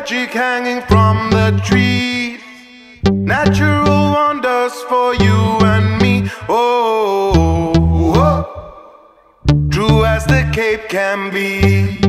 magic hanging from the trees, natural wonders for you and me. Oh, oh, true as the Cape can be.